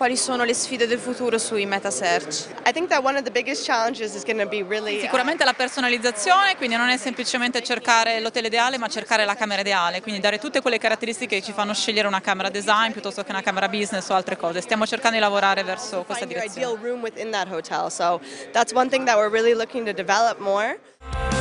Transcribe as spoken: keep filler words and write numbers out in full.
quali sono le sfide del futuro sui meta search? I think that one of the biggest challenges is going to be really Sicuramente la personalizzazione, quindi non è semplicemente cercare l'hotel ideale, ma cercare la camera ideale, quindi dare tutte quelle caratteristiche che ci fanno scegliere una camera design piuttosto che una camera business o altre cose. Stiamo cercando di lavorare verso questa find your direzione. ideal room within that hotel. So that's one thing that we're really looking to develop more.